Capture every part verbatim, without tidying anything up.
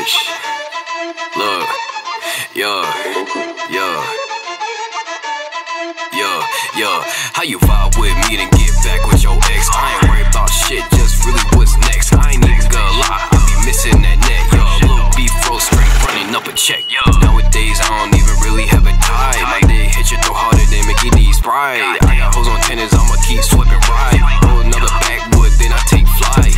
bitch. Look, yo, yo, yo, yo. How you vibe with me then get back with your ex? I ain't worried about shit, just really what's next. I ain't even gonna lie, I be missing that net, yo. Little beef roll straight running up a check, yo. Nowadays I don't even really have a tie. My dick hit you throw harder than Mickey D's Sprite. I got hoes on tennis, I'ma keep sweeping right. Hold another backwood, then I take flight.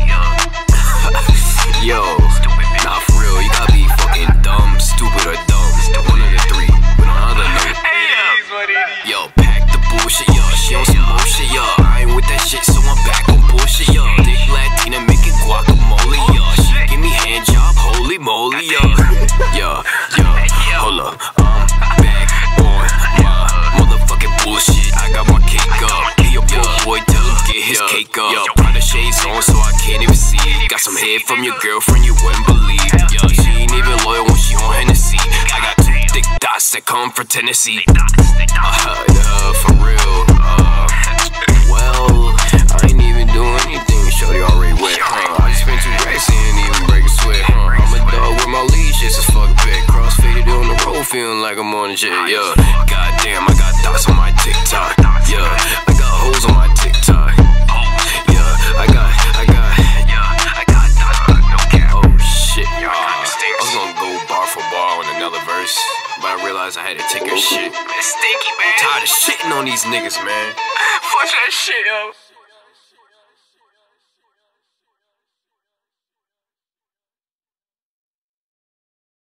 Yo, nah for real, you gotta be fucking dumb, stupid or dumb. One of the three, but on other note. Yo, pack the bullshit, yo. She on some more shit, yo. I ain't with that shit, so I'm back on bullshit, yo. Dick Latina making guacamole, yo. She give me hand job, holy moly, yo. Yo, yo, hold up, I'm back on my motherfucking bullshit. I got my cake up. Hey, your poor boy, tell him get his cake up. Yo, Prada shades on, so I can't even see it. Got some head from your girlfriend, you wouldn't believe. Yo, she ain't even loyal when she on Hennessy. I got two thick dots that come from Tennessee. Uh, uh, for real. Uh, well, I ain't even doing anything. Shorty already wet, huh? I just spent two racks and even break a sweat, huh? I'm a dog with my leash, it's a fuck bit. Crossfaded on the road, feeling like I'm on a jet, yeah. Goddamn, I got dots on my TikTok, yeah. I got hoes on my TikTok, yeah. I got, I got, yeah. I got dots, no cap. Oh shit, uh, I was gonna go bar for bar on another verse, but I realized I had to take her shit. It's stinky, man. I'm tired of shitting on these niggas, man. Fuck that shit, yo.